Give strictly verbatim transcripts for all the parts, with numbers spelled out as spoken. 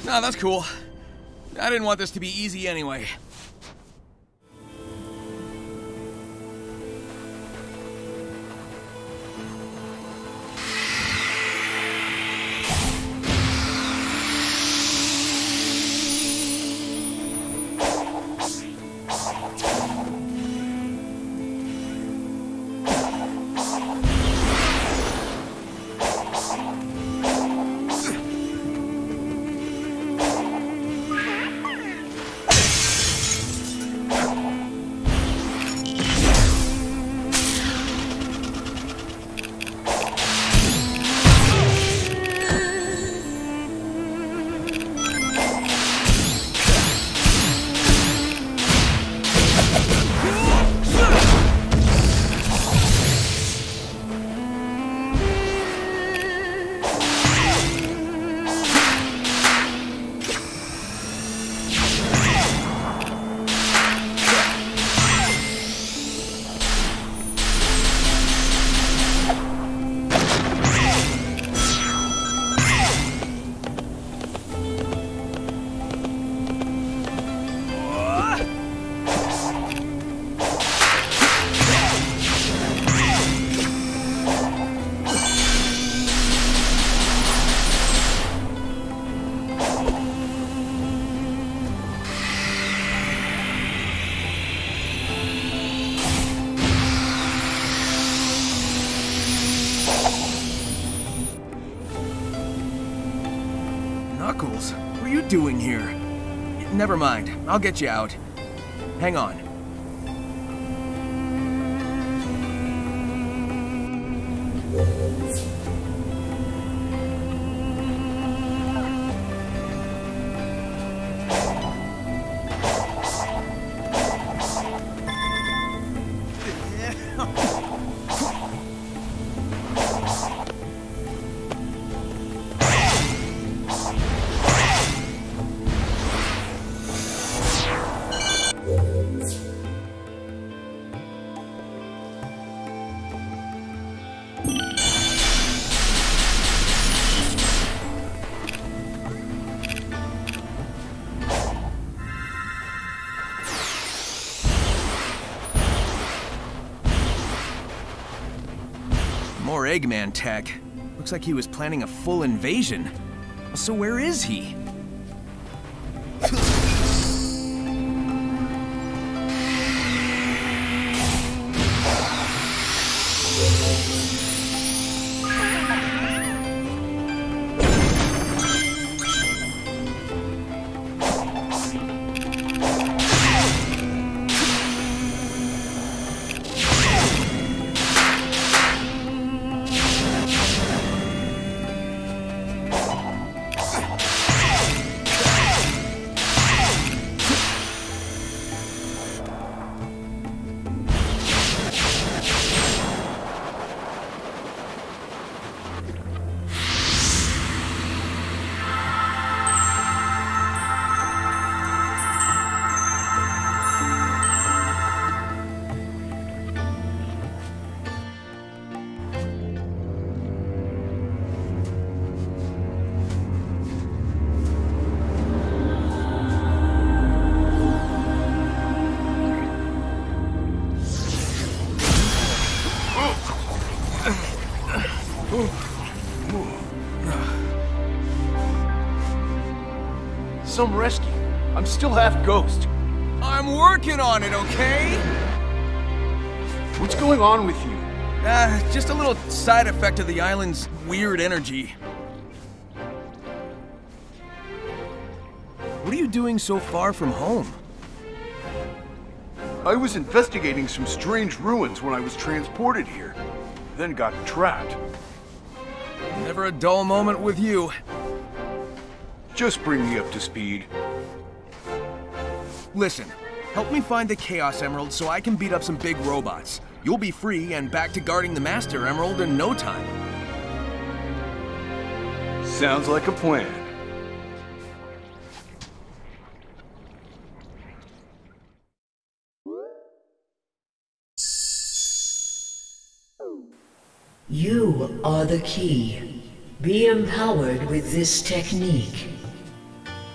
No, that's cool. I didn't want this to be easy anyway. Knuckles, what are you doing here? Never mind, I'll get you out. Hang on. More Eggman tech. Looks like he was planning a full invasion. So where is he? Some rescue. I'm still half ghost. I'm working on it, okay? What's going on with you? Uh, just a little side effect of the island's weird energy. What are you doing so far from home? I was investigating some strange ruins when I was transported here, then got trapped. Never a dull moment with you. Just bring me up to speed. Listen, help me find the Chaos Emerald so I can beat up some big robots. You'll be free and back to guarding the Master Emerald in no time. Sounds like a plan. You are the key. Be empowered with this technique.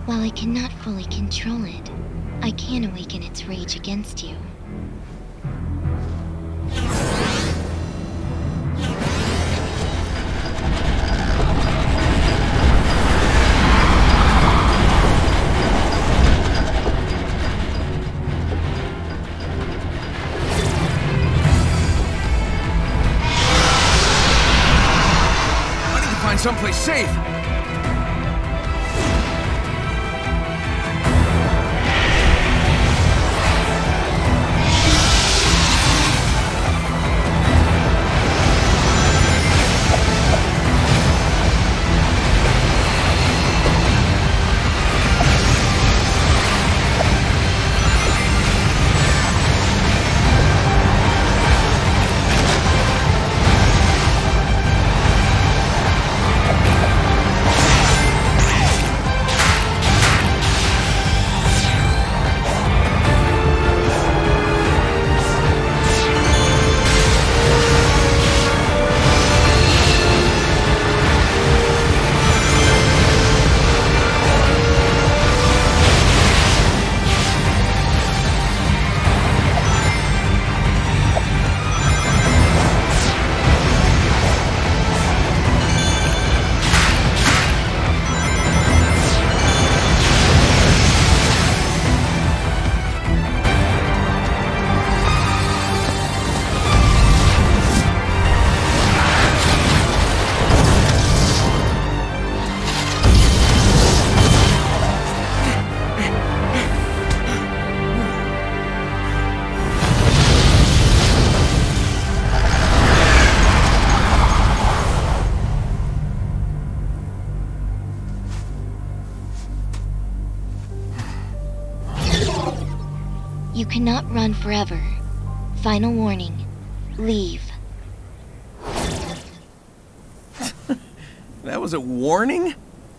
While I cannot fully control it, I can awaken its rage against you. I need to find someplace safe. You cannot run forever. Final warning. Leave. That was a warning?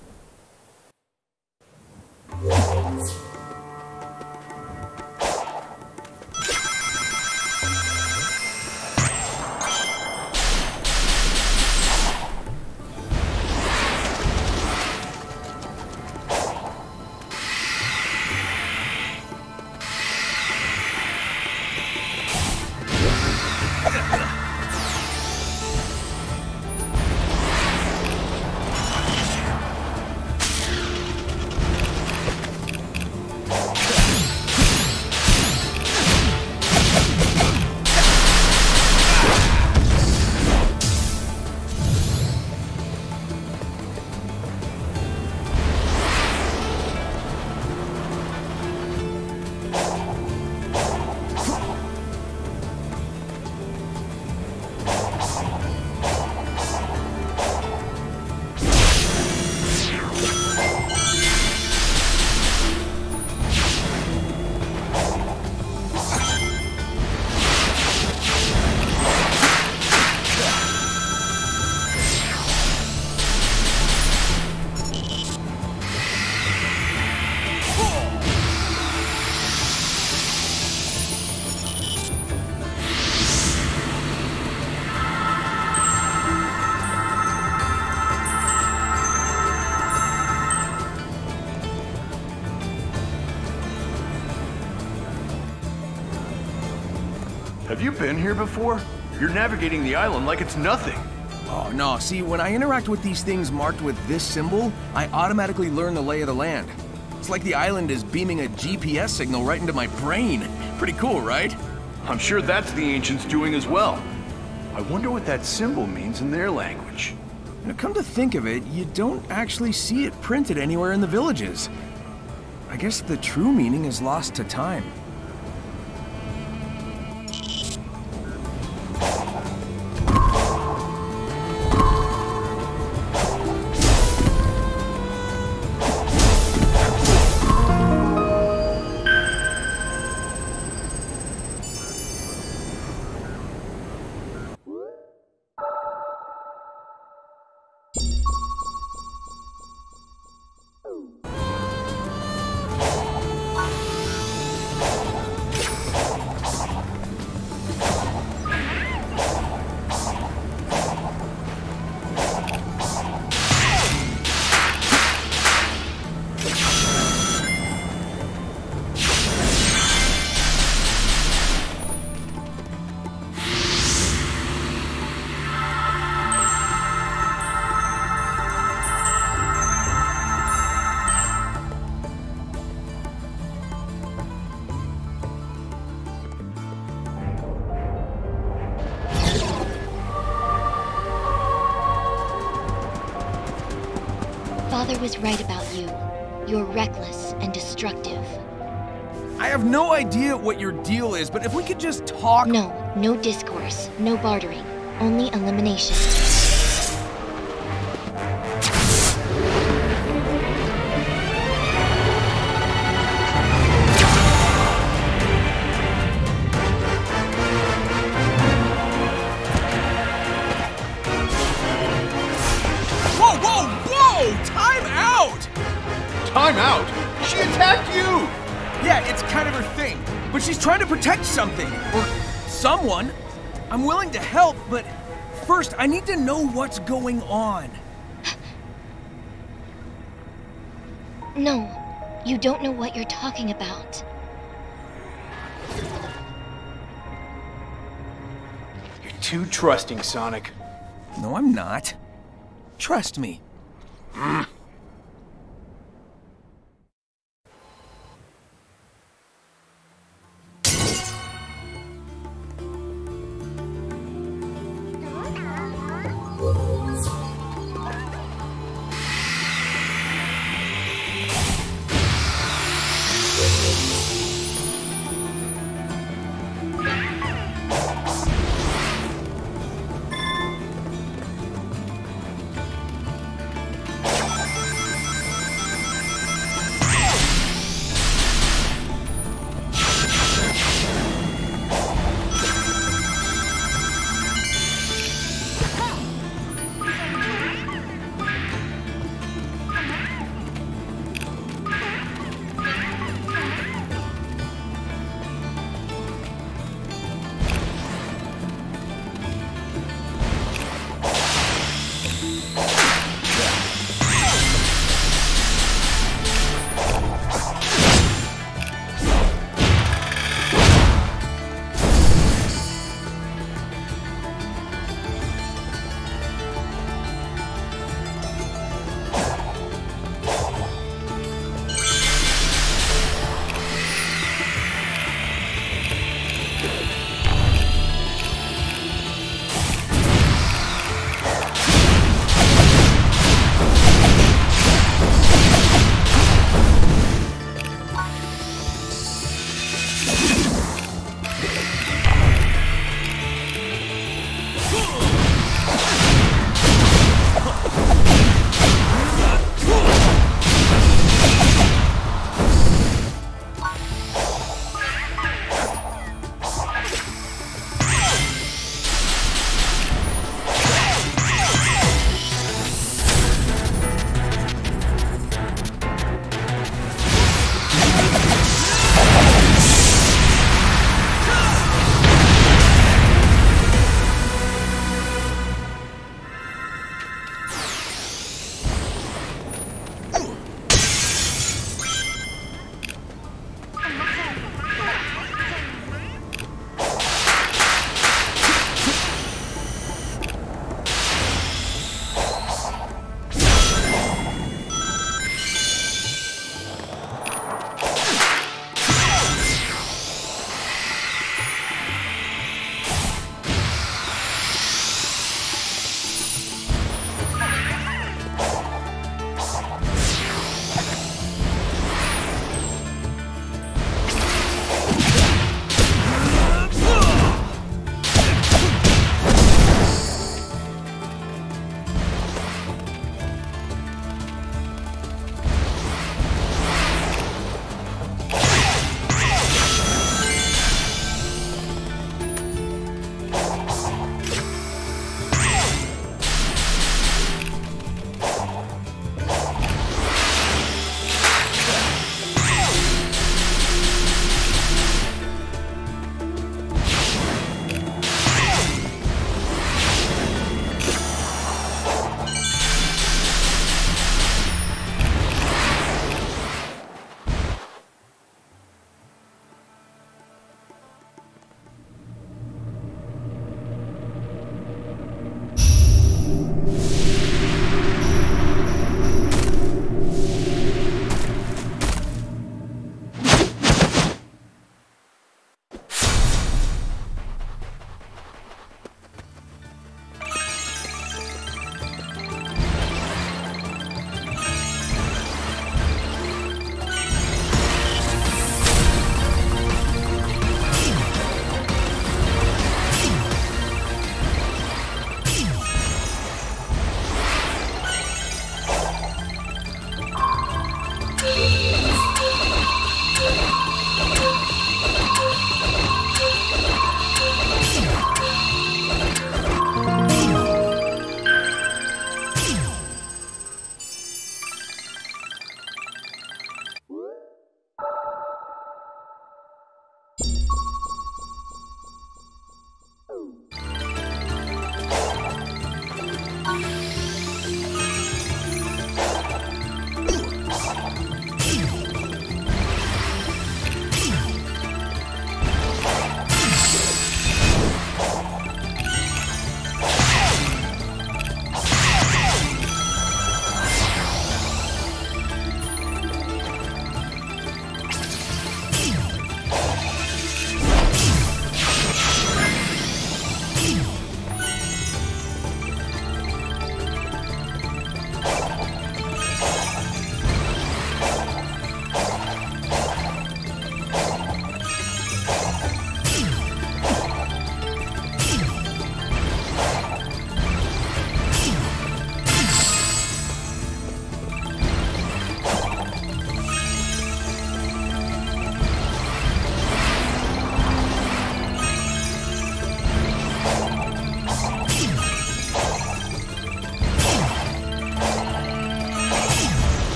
Have you been here before? You're navigating the island like it's nothing. Oh, no. See, when I interact with these things marked with this symbol, I automatically learn the lay of the land. It's like the island is beaming a G P S signal right into my brain. Pretty cool, right? I'm sure that's the ancients doing as well. I wonder what that symbol means in their language. Now, come to think of it, you don't actually see it printed anywhere in the villages. I guess the true meaning is lost to time. father was right about you. You're reckless and destructive. I have no idea what your deal is, but if we could just talk... No, no discourse, no bartering, only elimination. Whoa, whoa, whoa! Time out! Time out? She attacked you! Yeah, it's kind of her thing, but she's trying to protect something, or someone. I'm willing to help, but first I need to know what's going on. No, you don't know what you're talking about. You're too trusting, Sonic. No, I'm not. Trust me. Mm.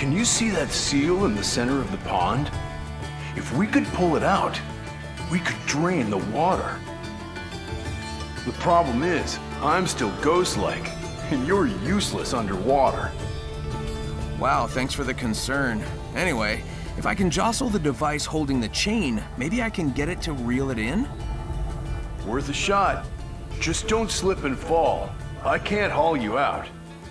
Can you see that seal in the center of the pond? If we could pull it out, we could drain the water. The problem is, I'm still ghost-like, and you're useless underwater. Wow, thanks for the concern. Anyway, if I can jostle the device holding the chain, maybe I can get it to reel it in? Worth a shot. Just don't slip and fall. I can't haul you out.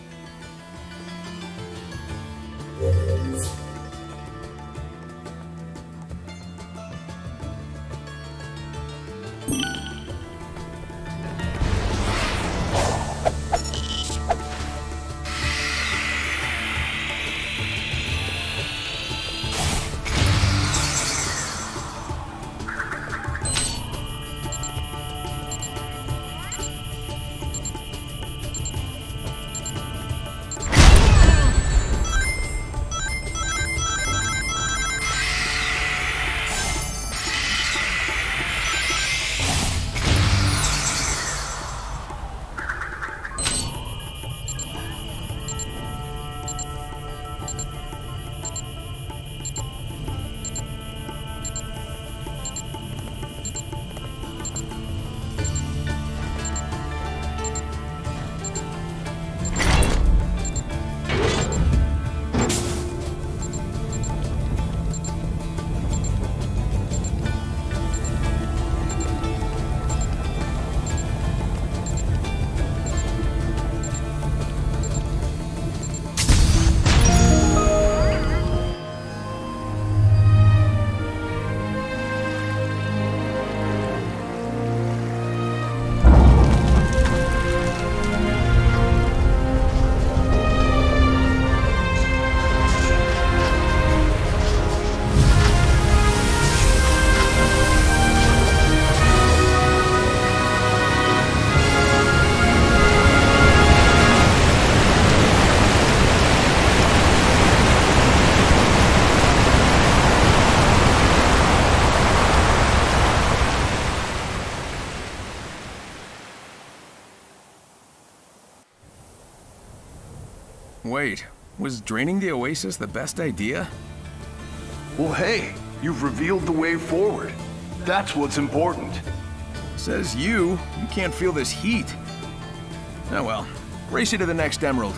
Wait, was draining the oasis the best idea? Well, hey, you've revealed the way forward. That's what's important. Says you. You can't feel this heat. Oh well. Race you to the next emerald.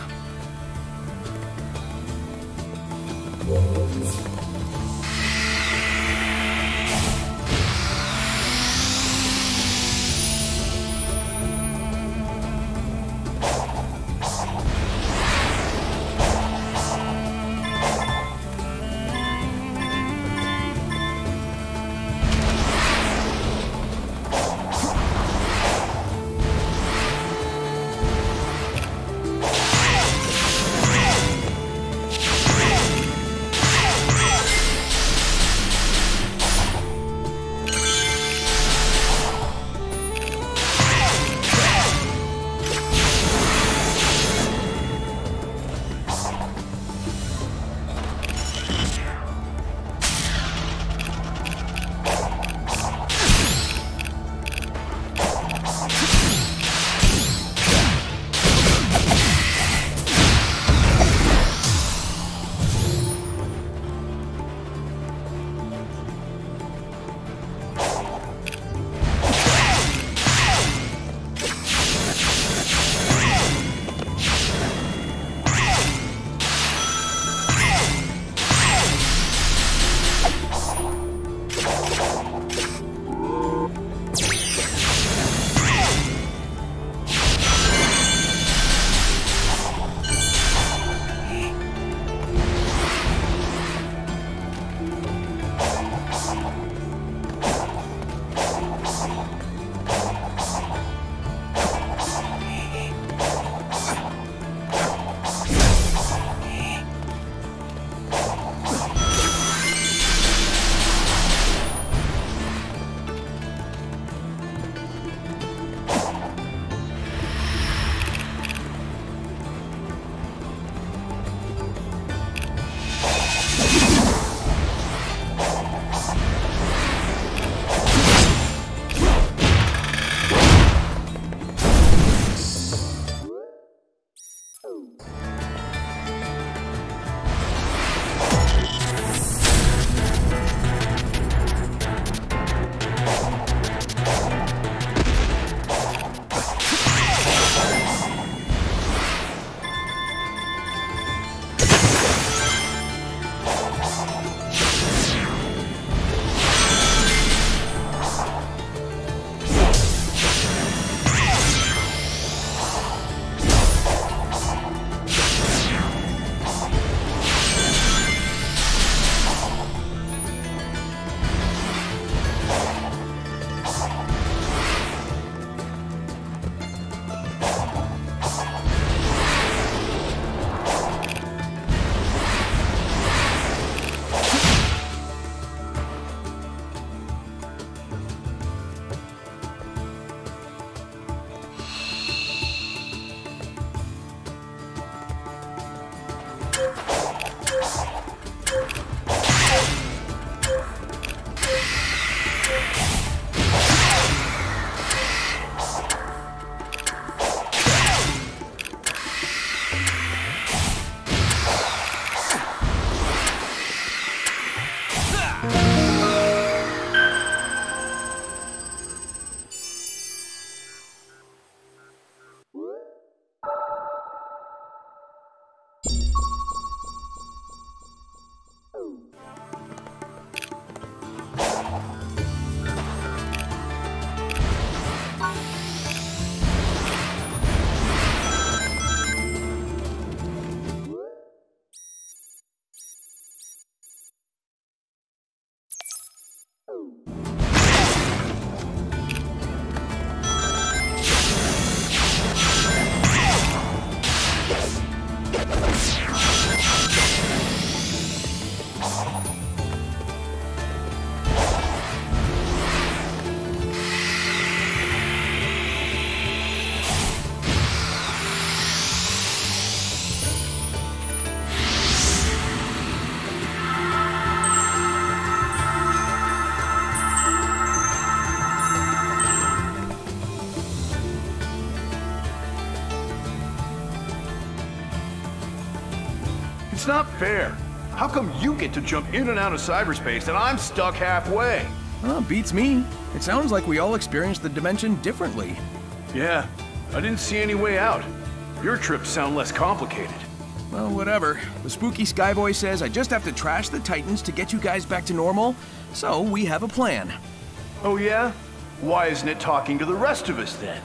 It's not fair. How come you get to jump in and out of cyberspace and I'm stuck halfway? Well, beats me. It sounds like we all experienced the dimension differently. Yeah, I didn't see any way out. Your trips sound less complicated. Well, whatever. The spooky Skyboy says I just have to trash the Titans to get you guys back to normal, so we have a plan. Oh yeah? Why isn't it talking to the rest of us then?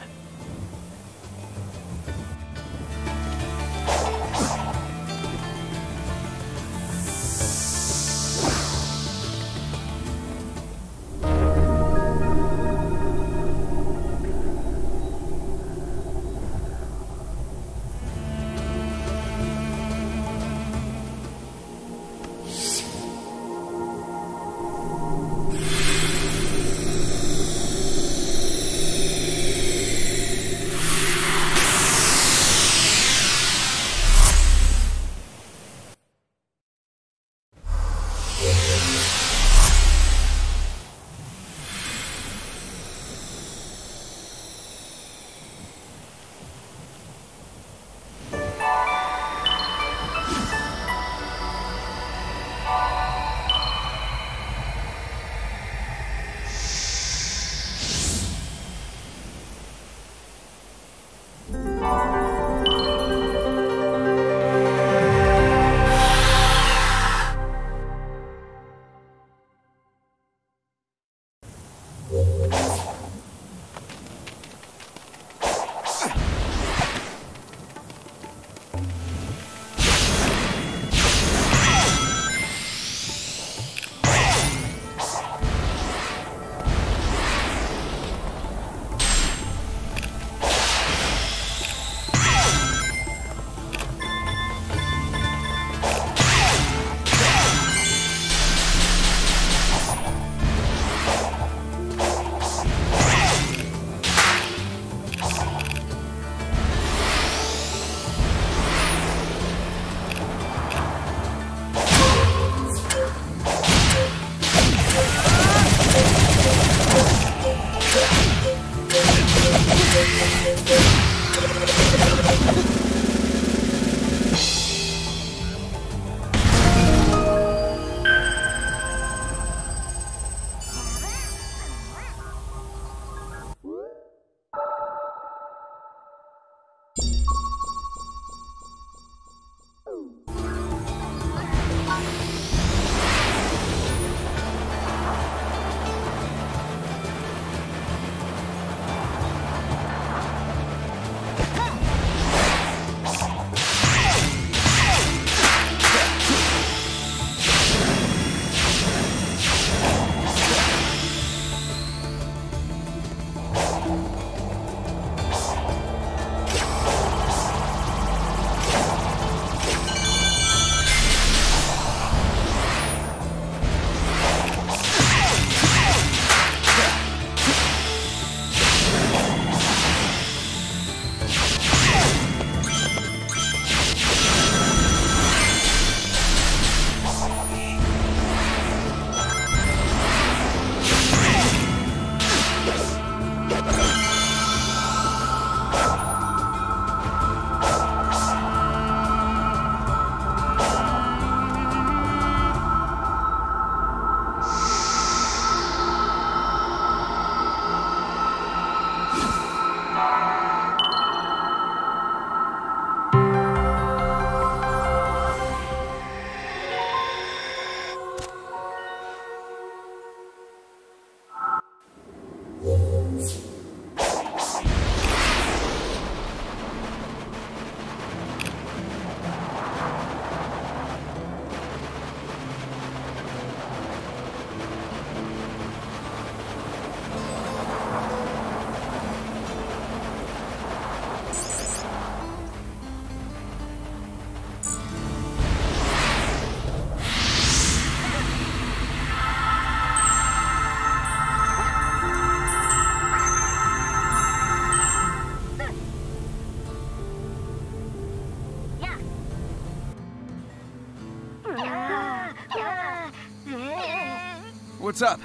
What's up?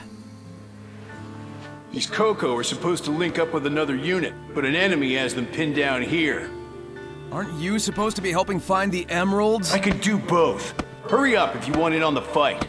These Coco are supposed to link up with another unit, but an enemy has them pinned down here. Aren't you supposed to be helping find the emeralds? I could do both. Hurry up if you want in on the fight.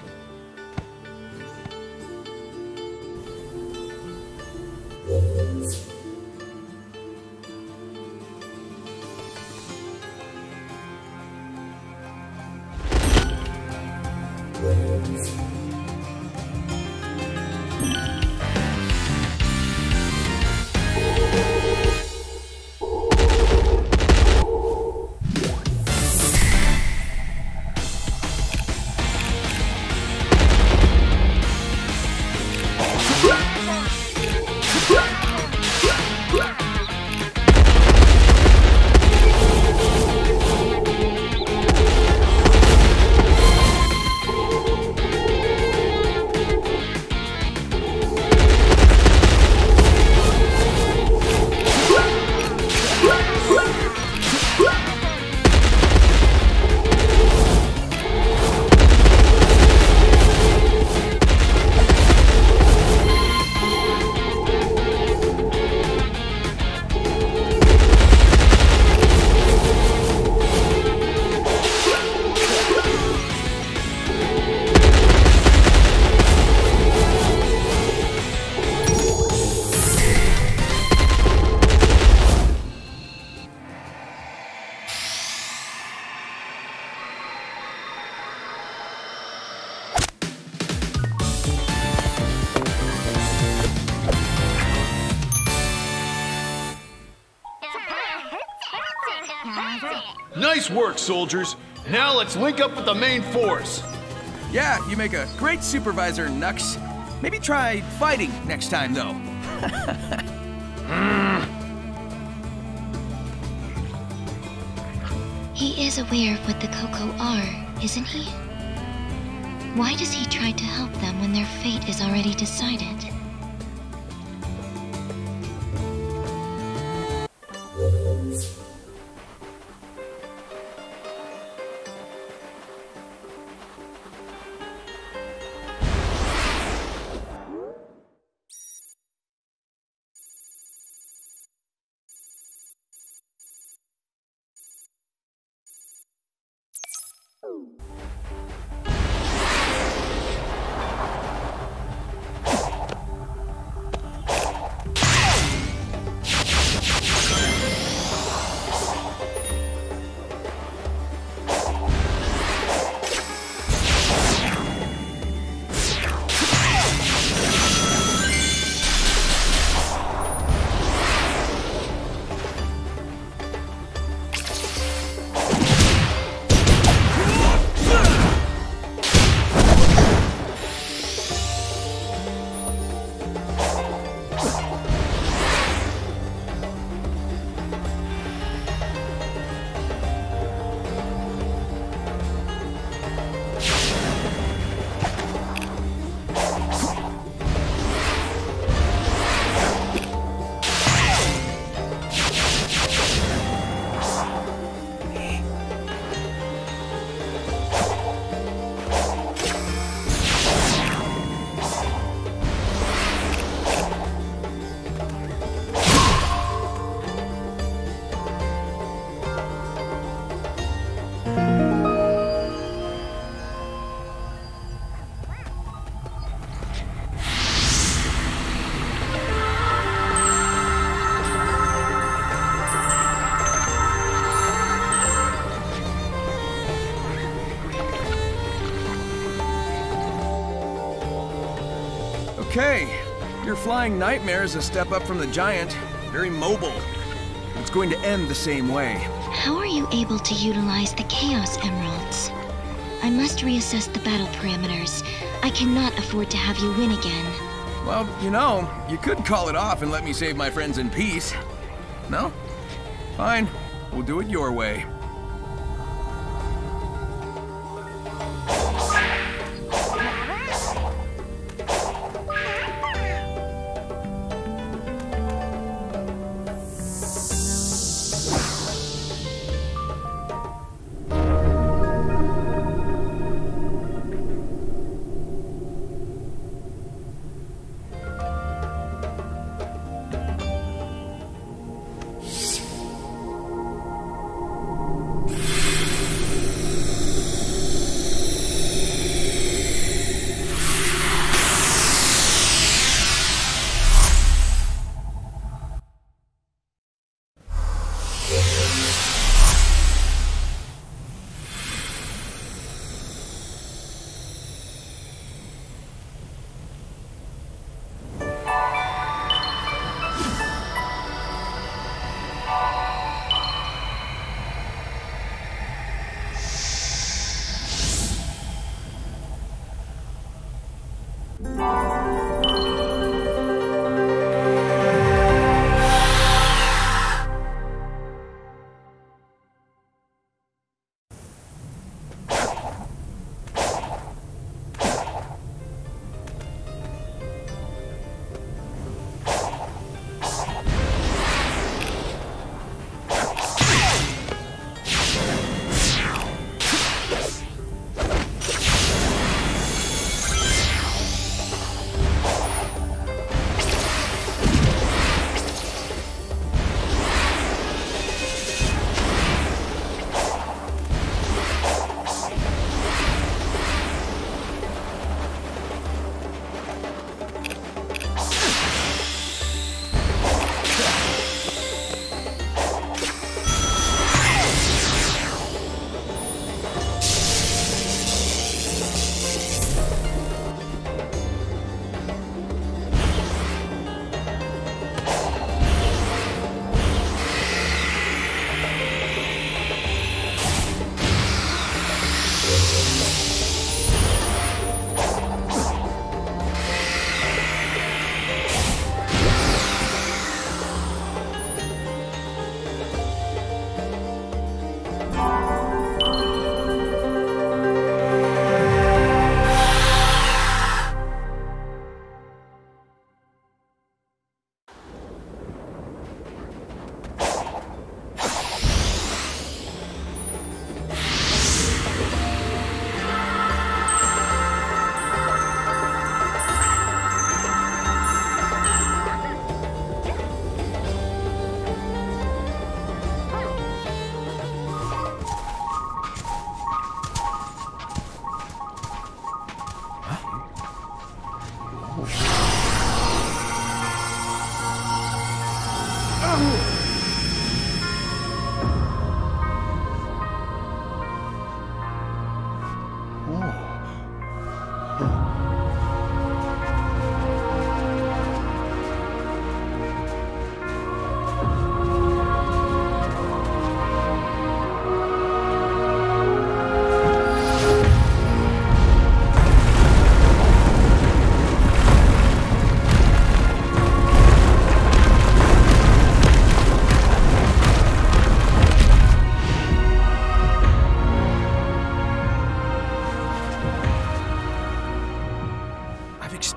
Nice work, soldiers. Now let's link up with the main force. Yeah, you make a great supervisor, Nux. Maybe try fighting next time, though. He is aware of what the Coco are, isn't he? Why does he try to help them when their fate is already decided? Okay, your flying nightmare is a step up from the giant. Very mobile. It's going to end the same way. How are you able to utilize the Chaos Emeralds? I must reassess the battle parameters. I cannot afford to have you win again. Well, you know, you could call it off and let me save my friends in peace. No? Fine. We'll do it your way.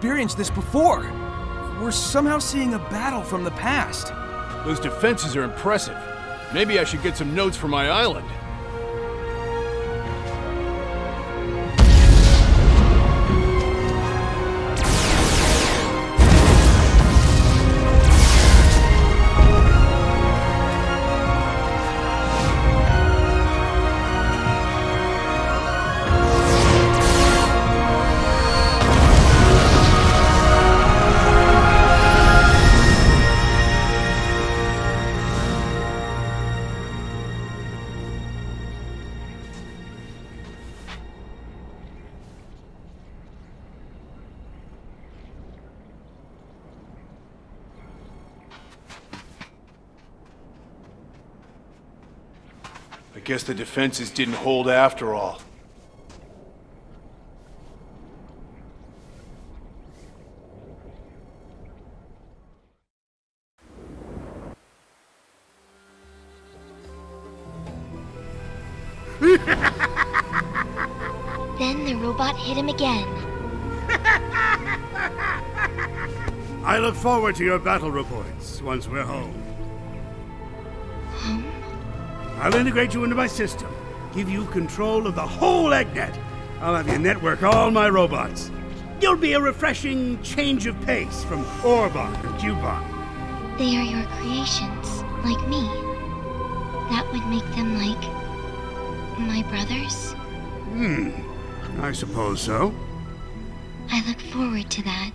experienced this before. We're somehow seeing a battle from the past. Those defenses are impressive. Maybe I should get some notes for my island. I guess the defenses didn't hold after all. Then the robot hit him again. I look forward to your battle reports once we're home. Home? I'll integrate you into my system, give you control of the whole EggNet. I'll have you network all my robots. You'll be a refreshing change of pace from Orbot and Cubot. They are your creations, like me. That would make them like... my brothers? Hmm, I suppose so. I look forward to that.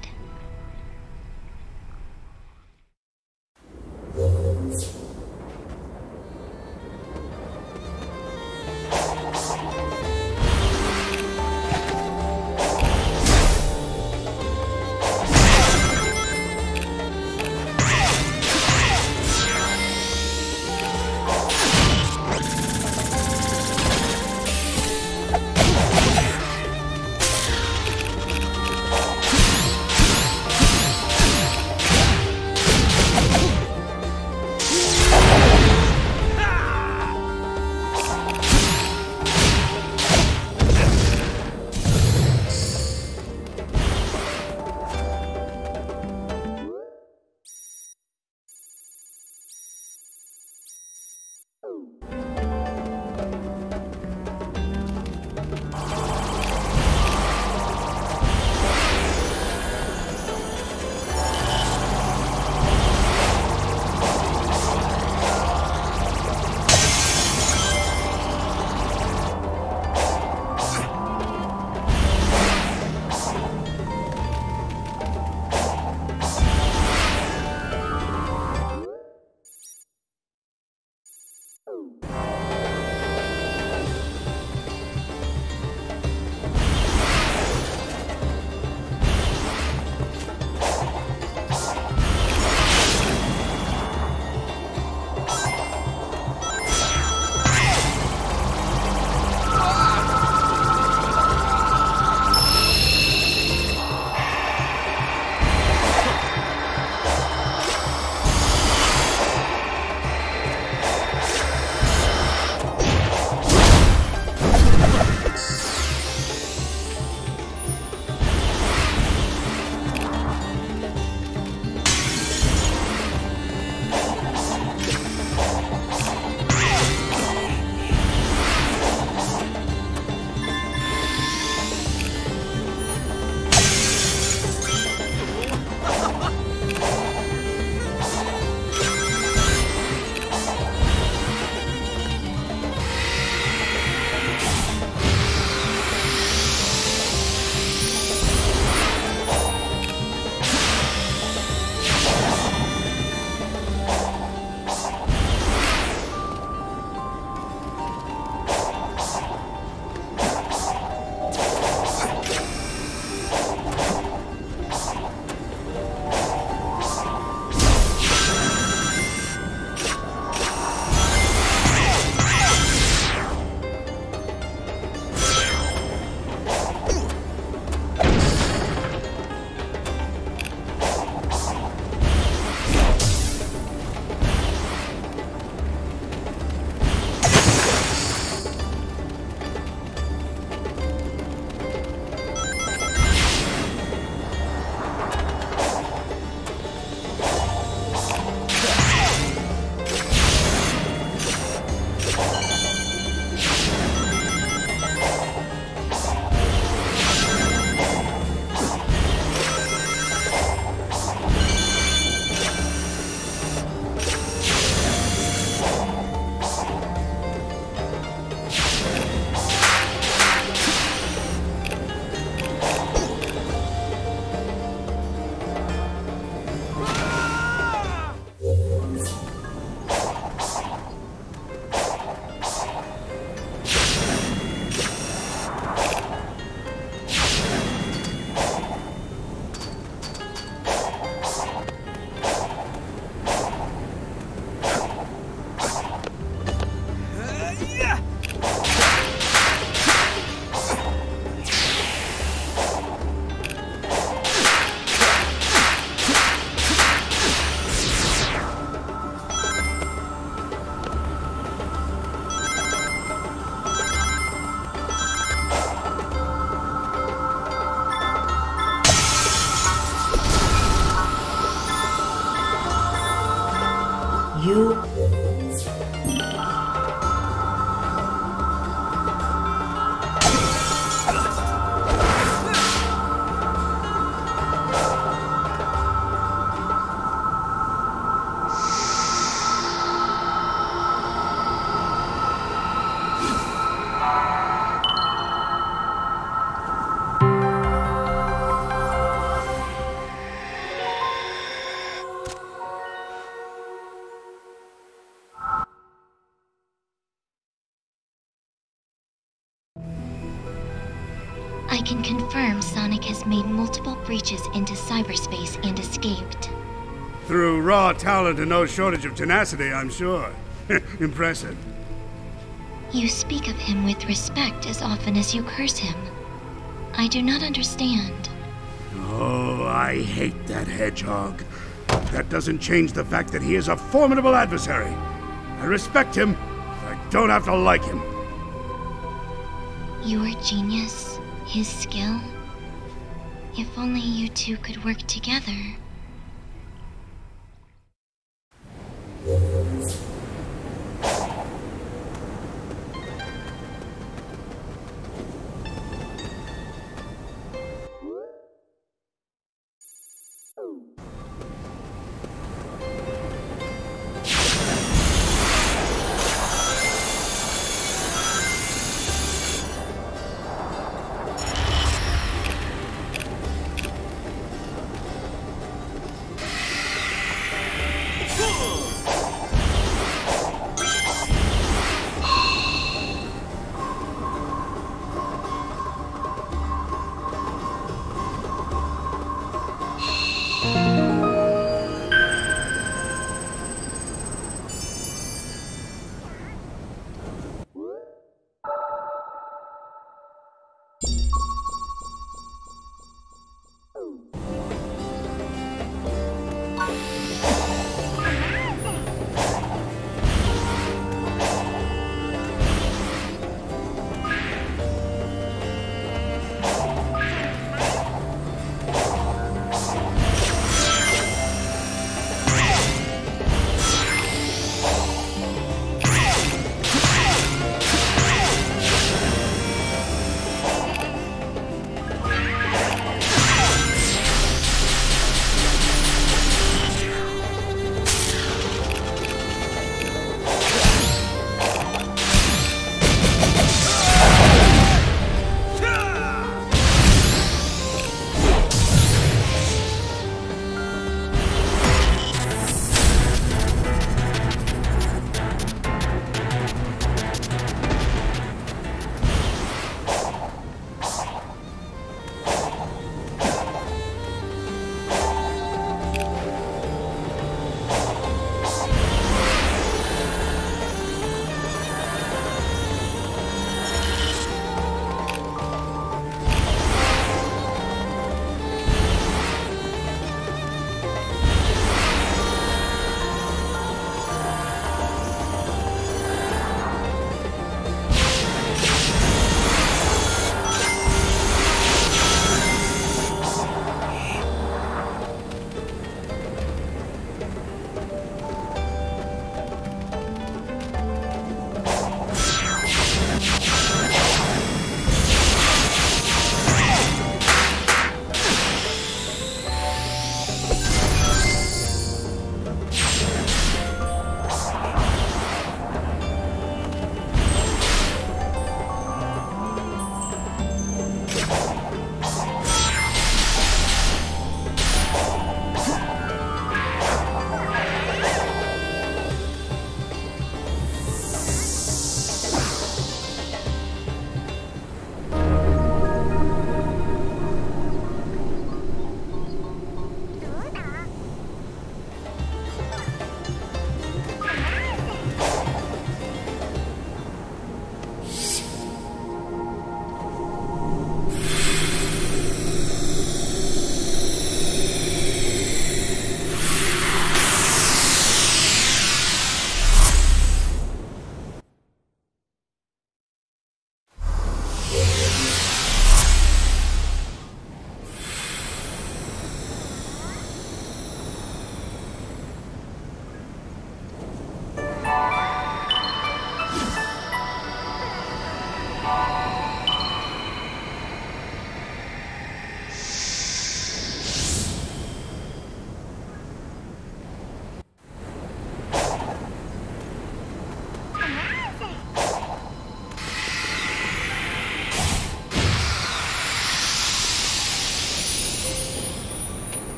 I can confirm Sonic has made multiple breaches into cyberspace and escaped. Through raw talent and no shortage of tenacity, I'm sure. Impressive. You speak of him with respect as often as you curse him. I do not understand. Oh, I hate that hedgehog. That doesn't change the fact that he is a formidable adversary. I respect him, but I don't have to like him. Your genius, his skill. If only you two could work together.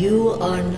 You are... n-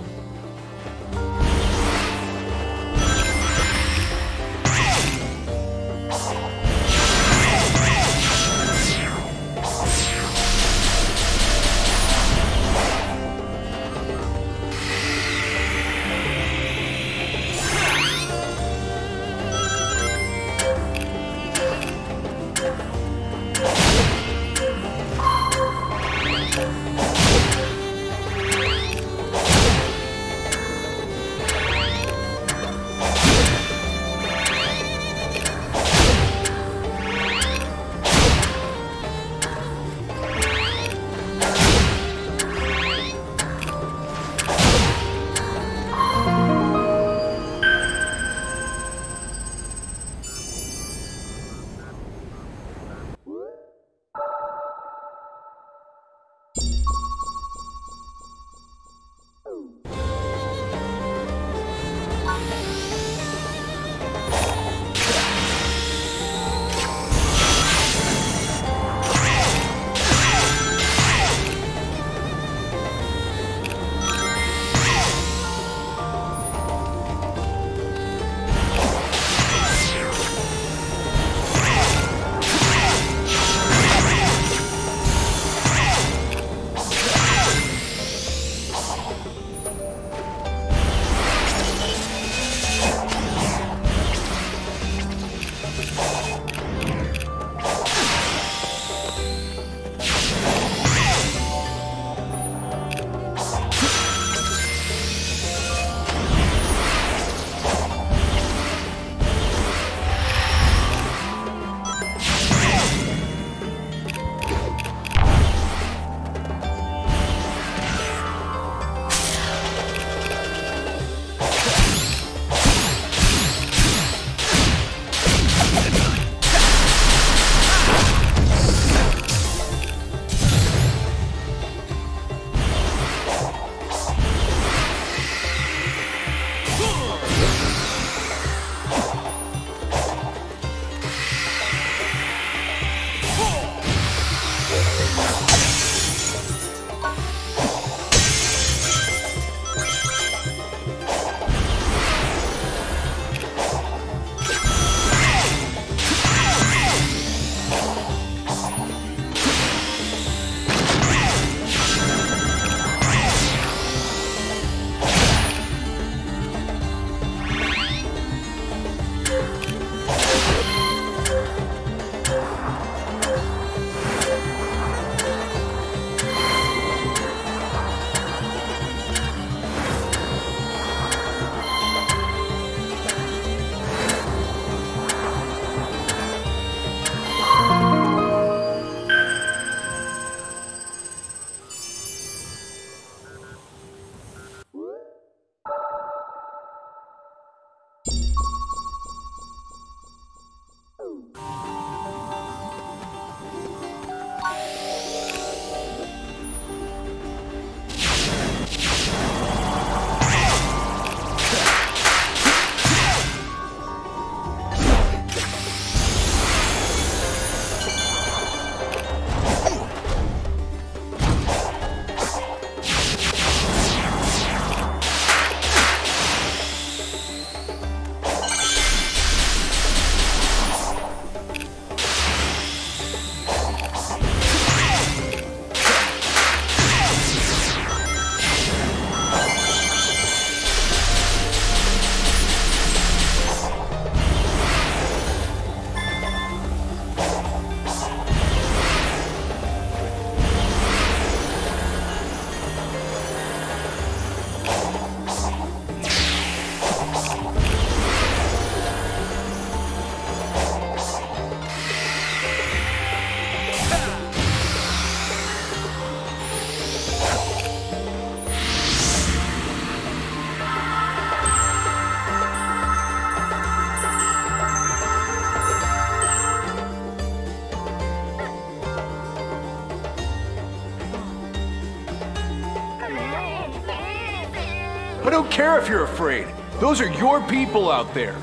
I don't care if you're afraid. Those are your people out there.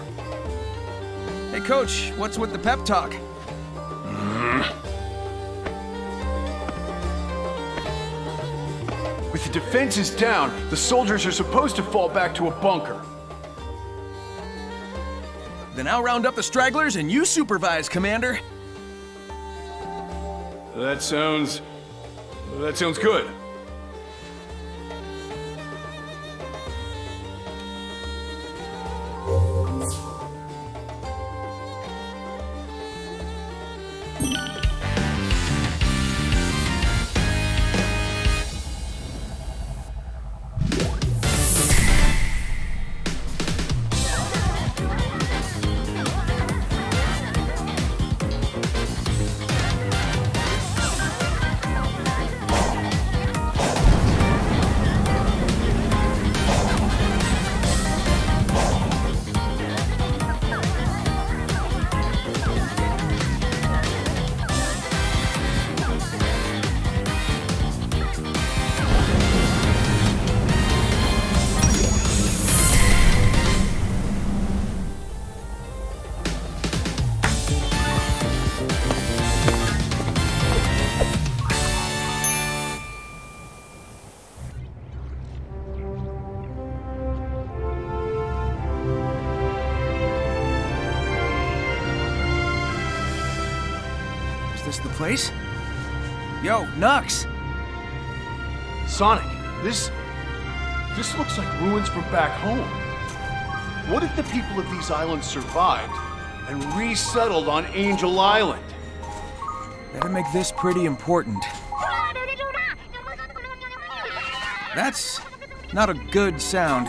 Hey, Coach, what's with the pep talk? With the defenses down, the soldiers are supposed to fall back to a bunker. Then I'll round up the stragglers and you supervise, Commander. That sounds... that sounds good. Is this the place? Yo, Nux! Sonic, this... this looks like ruins from back home. What if the people of these islands survived and resettled on Angel Island? Better make this pretty important. That's not a good sound.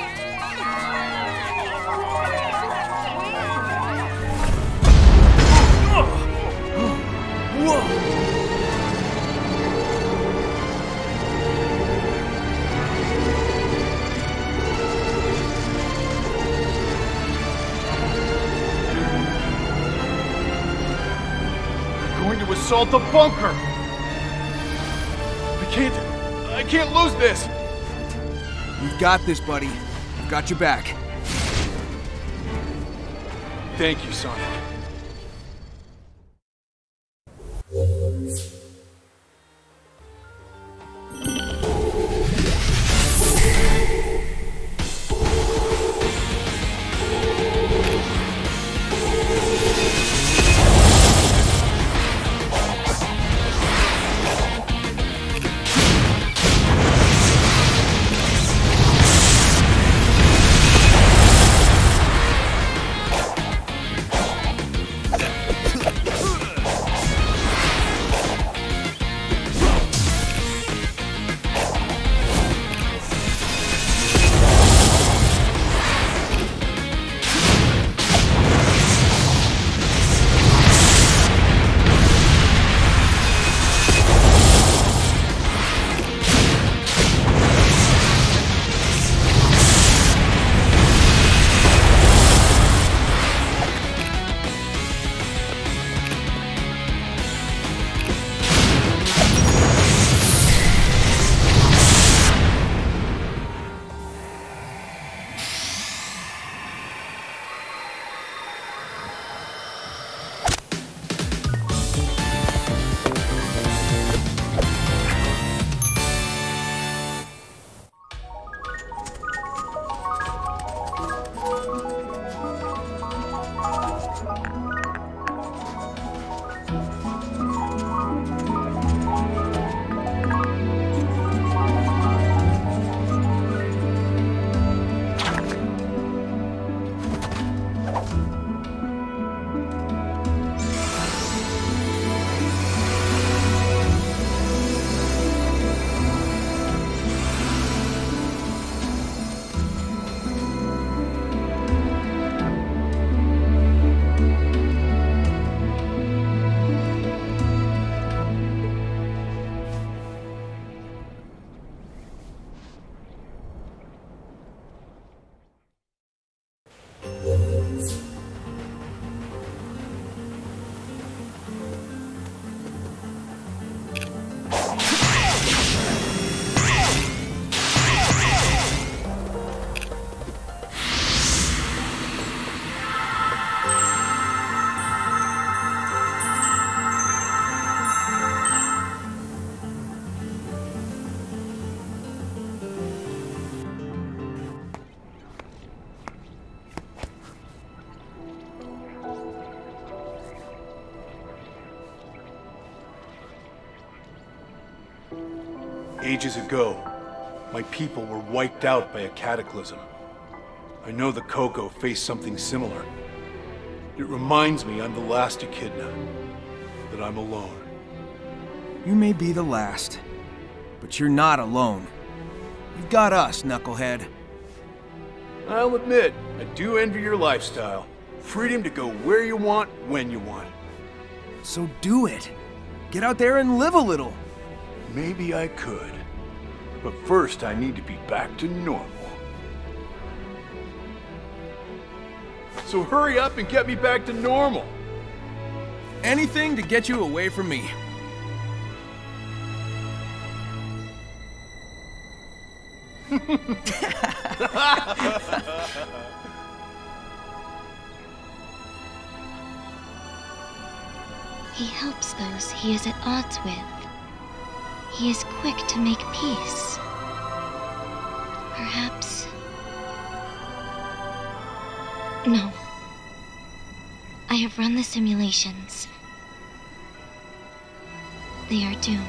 Going to assault the bunker! I can't... I can't lose this! You've got this, buddy. I've got your back. Thank you, Sonic. Ages ago, my people were wiped out by a cataclysm. I know the Coco faced something similar. It reminds me I'm the last Echidna, that I'm alone. You may be the last, but you're not alone. You've got us, Knucklehead. I'll admit, I do envy your lifestyle. Freedom to go where you want, when you want. So do it. Get out there and live a little. Maybe I could. But first I need to be back to normal. So hurry up and get me back to normal. Anything to get you away from me. He helps those he is at odds with. He is quick to make peace. Perhaps... No. I have run the simulations. They are doomed.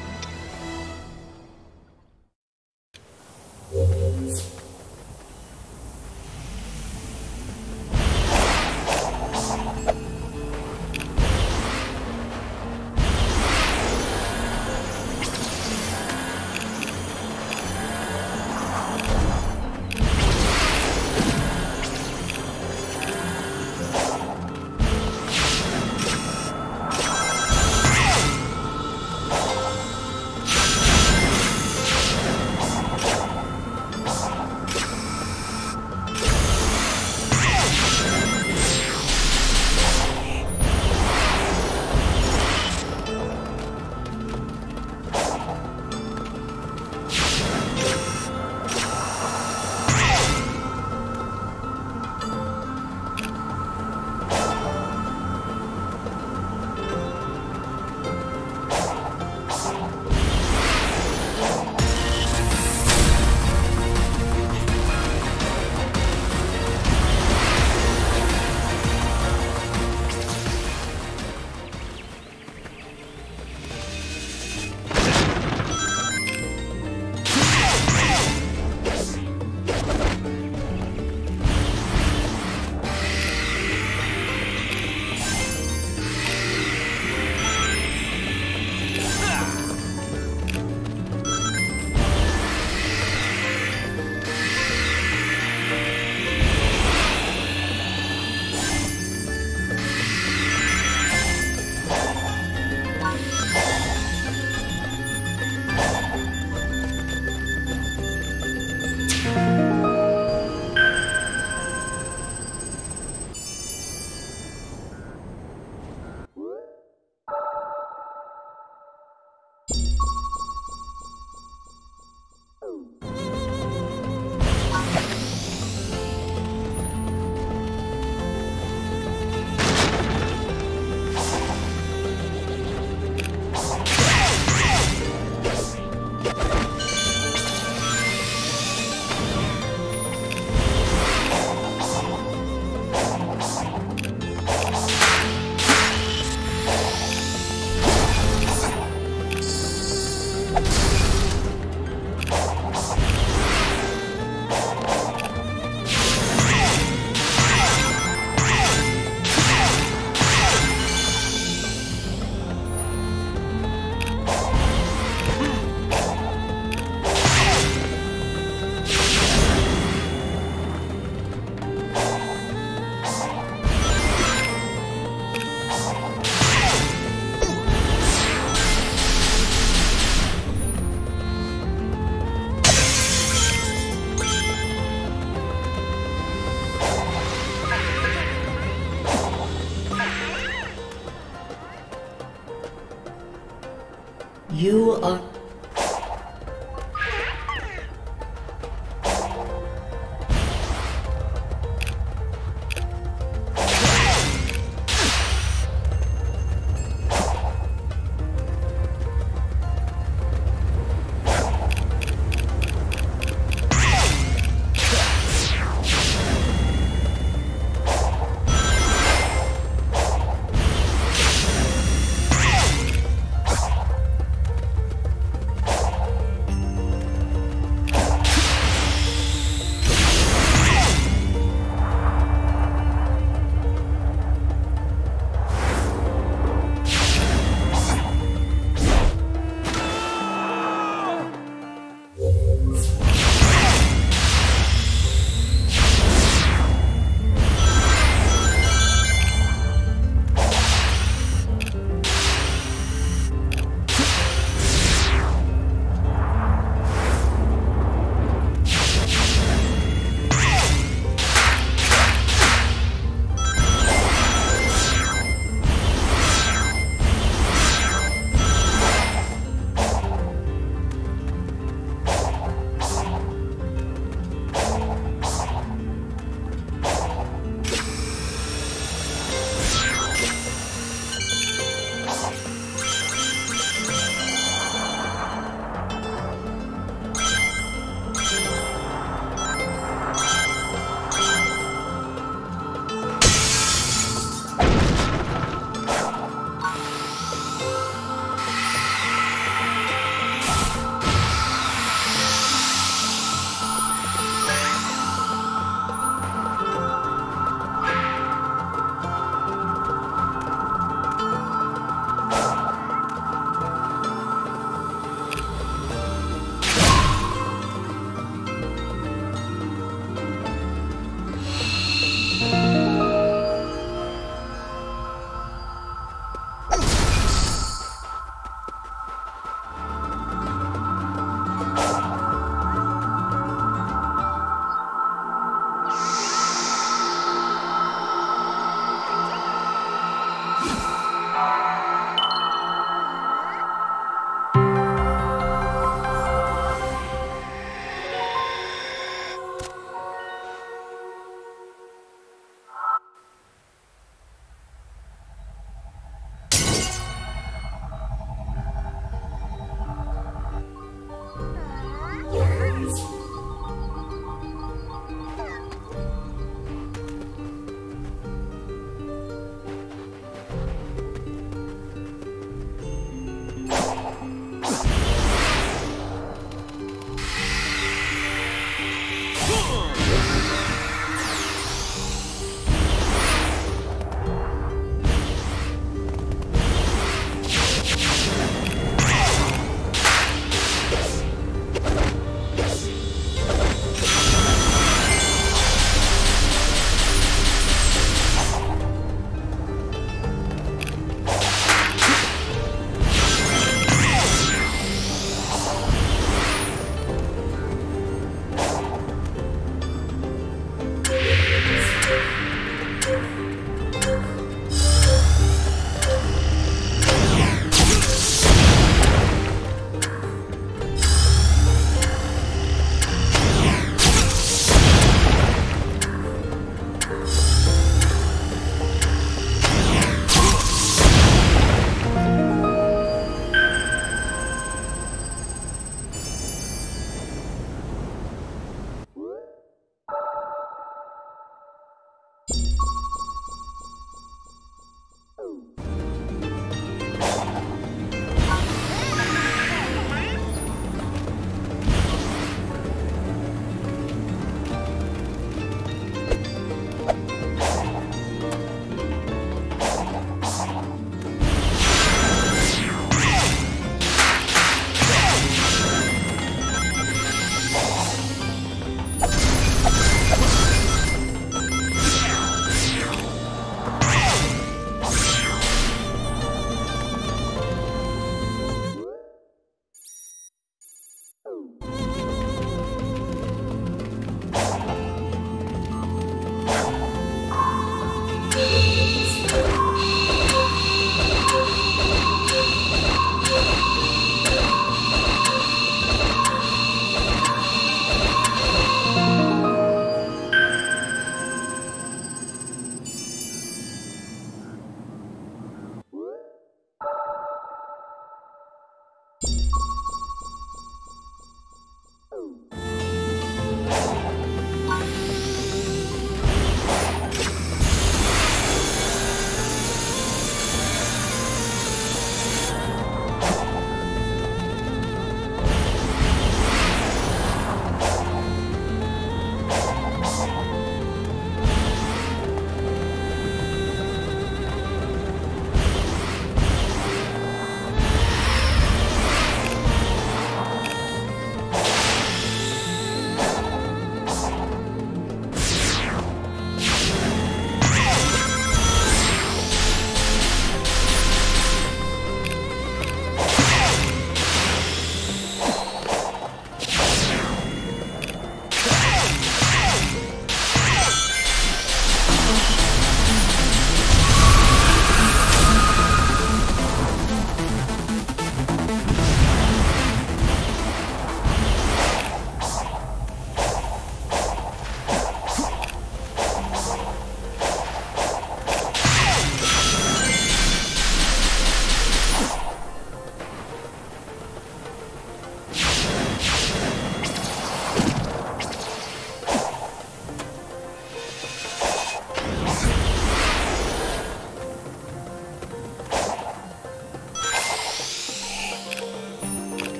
You are...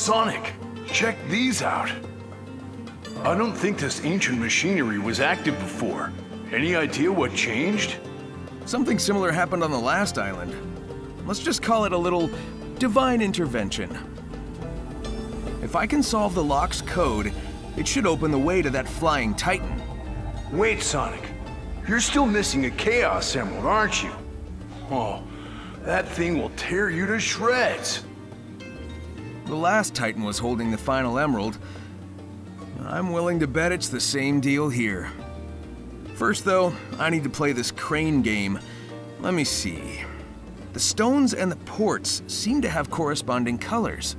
Sonic, check these out. I don't think this ancient machinery was active before. Any idea what changed? Something similar happened on the last island. Let's just call it a little divine intervention. If I can solve the lock's code, it should open the way to that flying titan. Wait, Sonic. You're still missing a Chaos Emerald, aren't you? Oh, that thing will tear you to shreds. The last titan was holding the final emerald. I'm willing to bet it's the same deal here. First though, I need to play this crane game. Let me see. The stones and the ports seem to have corresponding colors.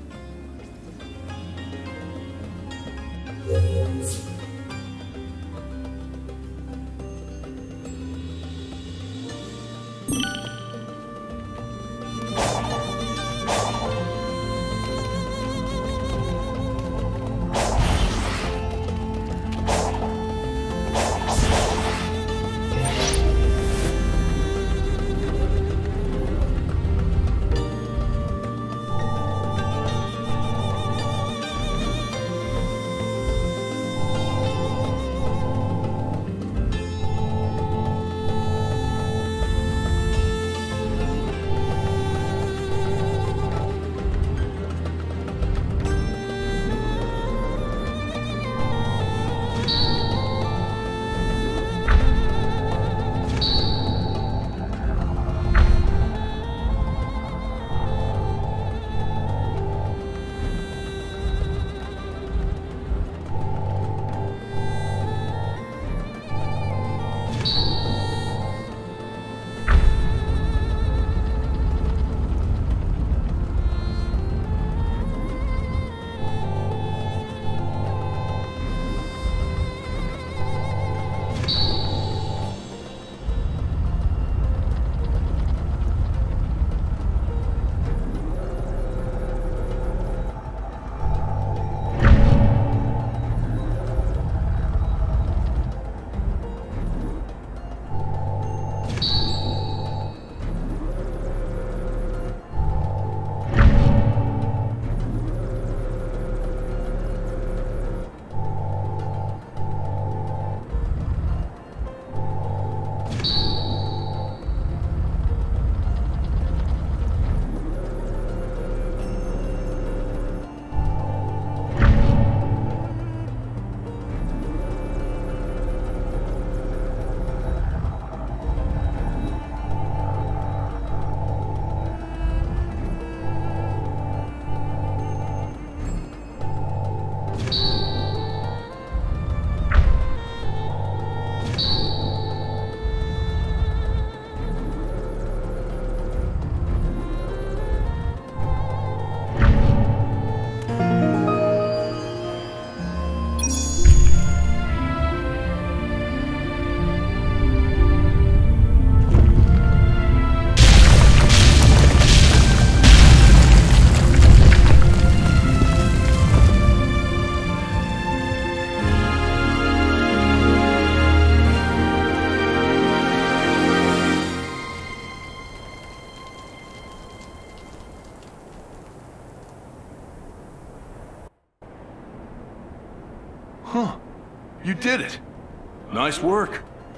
Huh. You did it. Nice work.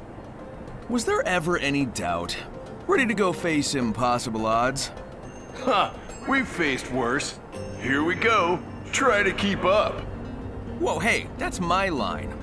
Was there ever any doubt? Ready to go face impossible odds? Ha! We've faced worse. Here we go. Try to keep up. Whoa, hey, that's my line.